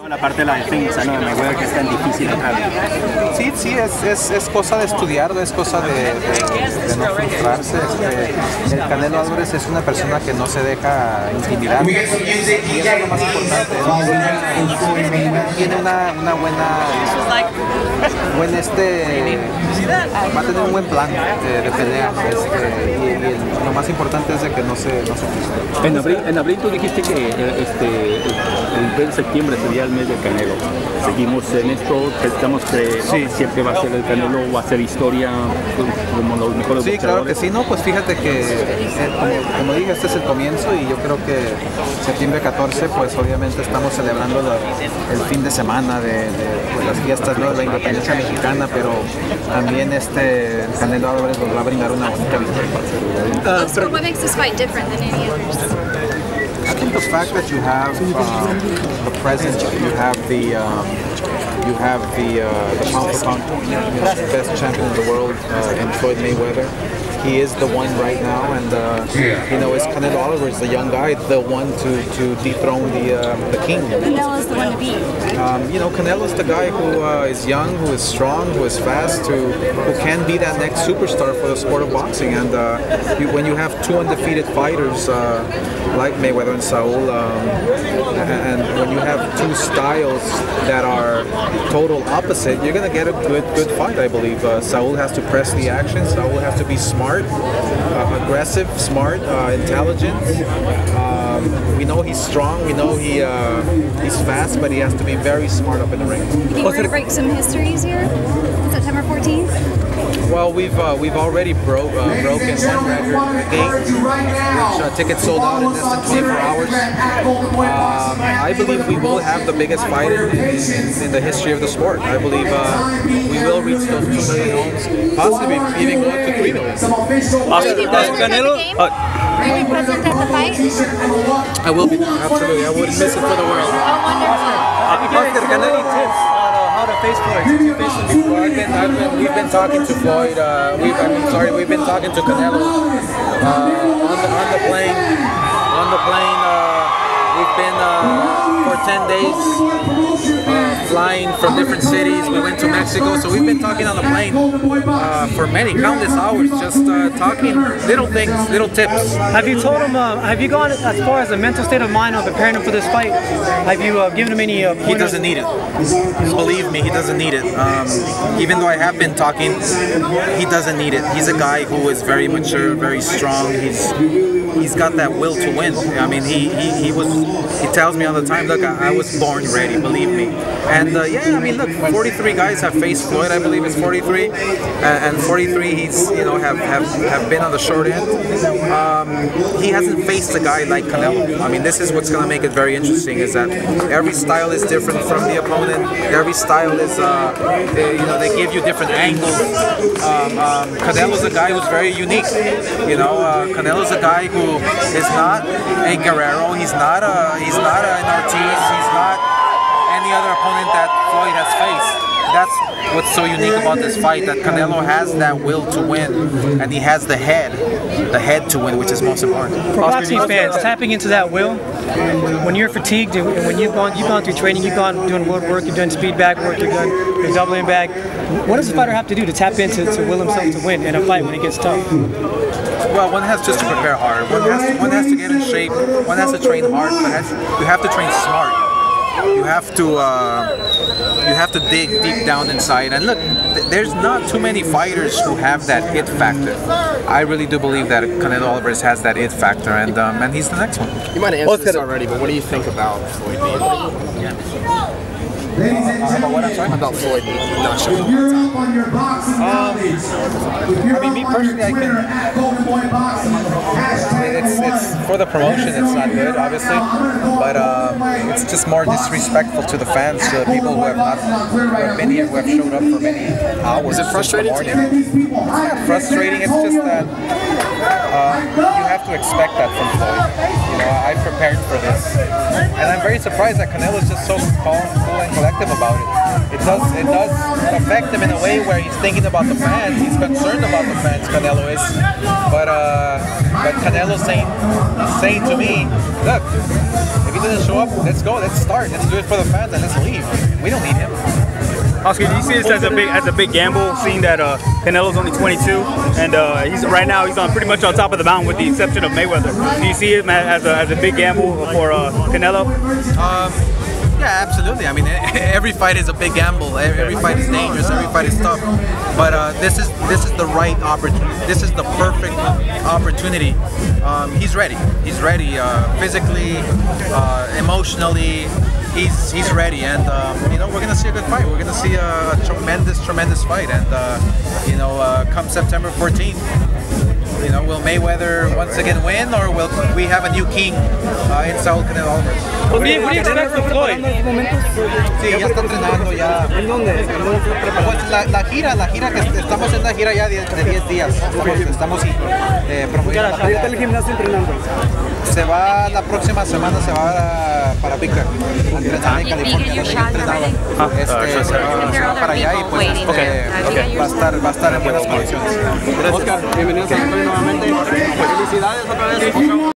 La parte de la defensa, ¿no? Me acuerdo que es tan difícil otra vez. Sí, es cosa de estudiarlo, es cosa de no frustrarse. El Canelo Álvarez es una persona que no se deja intimidar y eso es lo más importante. Tiene una buena va a tener un buen plan de pelea y lo más importante es de que no se frustre. En abril tú dijiste que el mes de septiembre sería el mes del Canelo. Seguimos en esto, pensamos que siempre va a ser el Canelo, va a ser historia como los mejores boxeadores. Sí, claro que sí, no, pues fíjate que como dije, este es el comienzo y yo creo que septiembre 14 pues obviamente estamos celebrando el fin de semana de las fiestas, ¿no?, de la independencia mexicana, pero también el Canelo Álvarez nos va a brindar una bonita victoria. What makes this fight different than any others? I think the fact that you have the presence, you have the pound for pound best champion in the world in Floyd Mayweather. He is the one right now, and you know, it's Canelo Álvarez, the young guy, the one to dethrone the king. Canelo's the one to beat. You know, Canelo's the guy who is young, who is strong, who is fast, who can be that next superstar for the sport of boxing. And when you have two undefeated fighters like Mayweather and Saul, and when you have two styles that are total opposite, you're gonna get a good fight, I believe. Saul has to press the action. Saul has to be smart, aggressive, smart, intelligent. We know he's strong. We know he's fast, but he has to be very smart up in the ring. You think we're gonna break some histories here? September 14th? Well, we've already broken one record date, which tickets sold out in less than 24 hours. I believe we will have the biggest fight in the history of the sport. I believe we will reach those 2 million homes, possibly even go up to 3 million. Will you be present at the game? Will you be present at the fight? I will be, absolutely. I wouldn't miss it for the world. Oh, wonderful. Any tips on how to face Floyd? Did you face him before? We've been talking to Floyd. We've been talking to Canelo on the plane. We've been for 10 days flying from different cities. We went to Mexico, so we've been talking on the plane for countless hours, just talking little things, little tips. Have you told him, have you gone as far as the mental state of mind of preparing him for this fight? Have you given him any pointers? He doesn't need it. Believe me, he doesn't need it. Even though I have been talking, he doesn't need it. He's a guy who is very mature, very strong. He's got that will to win. I mean, he tells me all the time, look, I was born ready, believe me. And yeah, I mean, look, 43 guys have faced Floyd, I believe it's 43, and 43 he's, you know, have been on the short end. He hasn't faced a guy like Canelo. I mean, this is what's going to make it very interesting, is that every style is different from the opponent. Every style is, you know, they give you different angles. Canelo's a guy who's very unique. You know, Canelo's a guy who is not a Guerrero. He's not an Ortiz. He's not any other opponent that Floyd has faced. That's what's so unique about this fight, that Canelo has that will to win, and he has the head to win, which is most important. For boxing fans, tapping into that will, when you're fatigued and when you've gone through training, you've gone doing wood work, you're doing speed back work, you're doubling back, what does the fighter have to do to tap into to will himself to win in a fight when it gets tough? Well, one has just to prepare hard. One has to get in shape. One has to train hard, but you have to train smart. You have to dig deep down inside. And look, there's not too many fighters who have that it factor. I really do believe that Canelo Álvarez has that it factor, and he's the next one. You might have answered this already, but what do you think about Floyd Mayweather? About Floyd not showing up on your boxing I mean, me personally, I can. It's for the promotion. It's not good, obviously, but it's just more disrespectful to the fans, to the people who have not been here, who have showed up for many hours. Is it frustrating to you? It's not frustrating. It's just that you have to expect that from Floyd. You know, I prepared for this, and I'm very surprised that Canelo is just so calm, cool, and collected. proactive about it. It does affect him in a way where he's thinking about the fans. He's concerned about the fans, Canelo is. But Canelo's saying to me, look, if he doesn't show up, let's go, let's start, let's do it for the fans, and let's leave. We don't need him. Oscar, do you see this as a big gamble, seeing that Canelo's only 22, and right now he's pretty much on top of the mountain with the exception of Mayweather. Do you see it as a big gamble for Canelo? Yeah, absolutely. I mean, every fight is a big gamble. Every fight is dangerous. Every fight is tough. But this is the right opportunity. This is the perfect opportunity. He's ready. He's ready physically, emotionally. He's ready, and we're gonna see a good fight. We're gonna see a tremendous fight, and come September 14th, will Mayweather once again win, or will we have a new king in Saúl Canelo Álvarez? What do you expect from Floyd? Sí, ya está entrenando ya. ¿En dónde? Pues la gira que estamos en la gira ya de 10 días. Estamos promoviendo la pelea. ¿Está el gimnasio entrenando? Se va la próxima semana, se va para Bigger, a entrenar en California. Se va para allá y pues va a estar en buenas condiciones. Oscar, bienvenido a nuevamente. Felicidades otra vez.